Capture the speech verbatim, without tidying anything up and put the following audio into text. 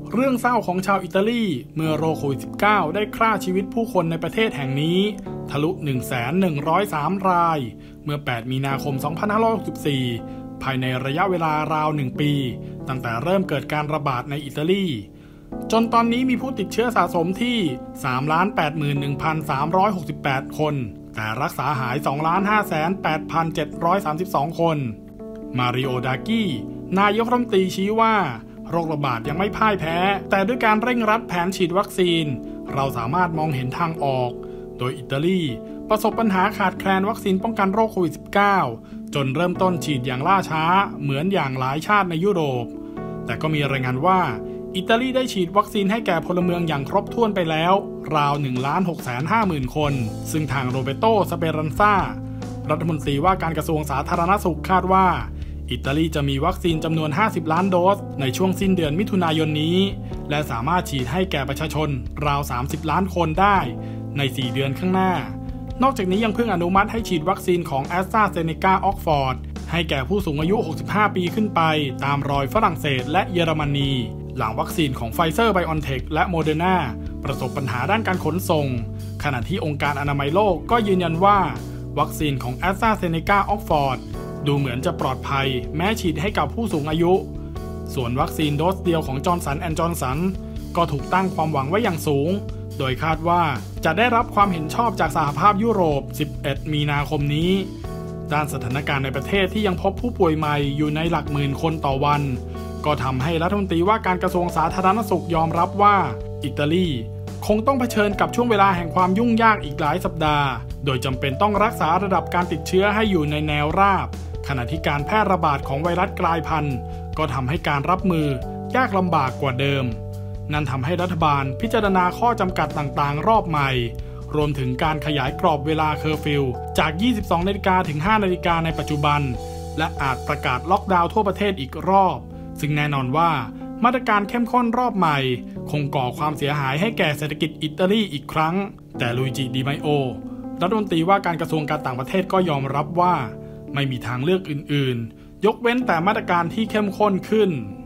เรื่องเศร้าของชาวอิตาลีเมื่อโรคโควิด สิบเก้า ได้ฆ่าชีวิตผู้คนในประเทศแห่งนี้ทะลุ หนึ่งแสนหนึ่งร้อยสาม รายเมื่อ แปด มีนาคม สองพันห้าร้อยหกสิบสี่ ภายในระยะเวลาราวหนึ่งปีตั้งแต่เริ่มเกิดการระบาดในอิตาลีจนตอนนี้มีผู้ติดเชื้อสะสมที่ สามล้านแปดหมื่นหนึ่งพันสามร้อยหกสิบแปด คนแต่รักษาหาย สองล้านห้าแสนแปดพันเจ็ดร้อยสามสิบสอง คนมาริโอ ดากี้นายกรัฐมนตรีชี้ว่าโรคระบาดยังไม่พ่ายแพ้แต่ด้วยการเร่งรัดแผนฉีดวัคซีนเราสามารถมองเห็นทางออกโดยอิตาลีประสบปัญหาขาดแคลนวัคซีนป้องกันโรคโควิด สิบเก้า จนเริ่มต้นฉีดอย่างล่าช้าเหมือนอย่างหลายชาติในยุโรปแต่ก็มีรายงานว่าอิตาลีได้ฉีดวัคซีนให้แก่พลเมืองอย่างครบถ้วนไปแล้วราว หนึ่งล้านหกแสนห้าหมื่น คนซึ่งทางโรเบโต สเปรันซารัฐมนตรีว่าการกระทรวงสาธารณสุขคาดว่าอิตาลีจะมีวัคซีนจำนวนห้าสิบล้านโดสในช่วงสิ้นเดือนมิถุนายนนี้และสามารถฉีดให้แก่ประชาชนราวสามสิบล้านคนได้ในสี่เดือนข้างหน้านอกจากนี้ยังเพิ่งอนุมัติให้ฉีดวัคซีนของ แอสตราเซเนกา ออกฟอร์ดให้แก่ผู้สูงอายุหกสิบห้าปีขึ้นไปตามรอยฝรั่งเศสและเยอรมนีหลังวัคซีนของไฟเซอร์ไบออนเทคและโมเดอร์นาประสบปัญหาด้านการขนส่งขณะที่องค์การอนามัยโลกก็ยืนยันว่าวัคซีนของ แอสตราเซเนกา ออกฟอร์ดดูเหมือนจะปลอดภัยแม้ฉีดให้กับผู้สูงอายุส่วนวัคซีนโดสเดียวของจอห์นสันแอนด์จอห์นสันก็ถูกตั้งความหวังไว้อย่างสูงโดยคาดว่าจะได้รับความเห็นชอบจากสหภาพยุโรปสิบเอ็ดมีนาคมนี้ด้านสถานการณ์ในประเทศที่ยังพบผู้ป่วยใหม่อยู่ในหลักหมื่นคนต่อวันก็ทำให้รัฐมนตรีว่าการกระทรวงสาธารณสุขยอมรับว่าอิตาลีคงต้องเผชิญกับช่วงเวลาแห่งความยุ่งยากอีกหลายสัปดาห์โดยจำเป็นต้องรักษาระดับการติดเชื้อให้อยู่ในแนวราบขณะที่การแพร่ระบาดของไวรัสกลายพันธุ์ก็ทำให้การรับมือยากลำบากกว่าเดิมนั่นทำให้รัฐบาลพิจารณาข้อจำกัดต่างๆรอบใหม่รวมถึงการขยายกรอบเวลาเคอร์ฟิวจาก ยี่สิบสอง นาฬิกาถึง ห้า นาฬิกาในปัจจุบันและอาจประกาศล็อกดาวน์ทั่วประเทศอีกรอบซึ่งแน่นอนว่ามาตรการเข้มข้นรอบใหม่คงก่อความเสียหายให้แก่เศรษฐกิจอิตาลีอีกครั้งแต่ลุยจิ ดิไมโอรัฐมนตรีว่าการกระทรวงการต่างประเทศก็ยอมรับว่าไม่มีทางเลือกอื่นๆยกเว้นแต่มาตรการที่เข้มข้นขึ้น